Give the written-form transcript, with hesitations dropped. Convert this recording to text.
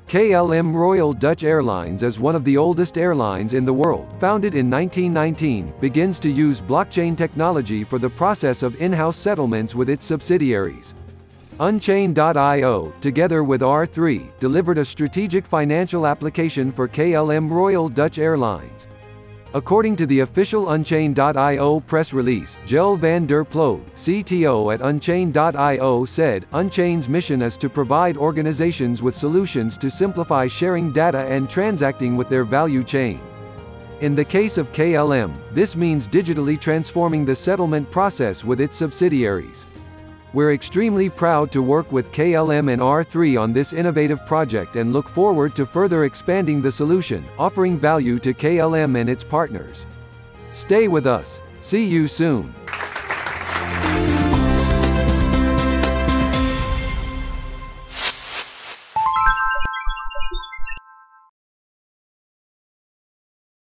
KLM Royal Dutch Airlines is one of the oldest airlines in the world. Founded in 1919, begins to use blockchain technology for the process of in-house settlements with its subsidiaries. Unchained.io, together with R3, delivered a strategic financial application for KLM Royal Dutch Airlines. According to the official Unchained.io press release, Jelle van der Ploeg, CTO at Unchained.io said, "Unchained's mission is to provide organizations with solutions to simplify sharing data and transacting with their value chain. In the case of KLM, this means digitally transforming the settlement process with its subsidiaries. We're extremely proud to work with KLM and R3 on this innovative project and look forward to further expanding the solution, offering value to KLM and its partners. Stay with us. See you soon."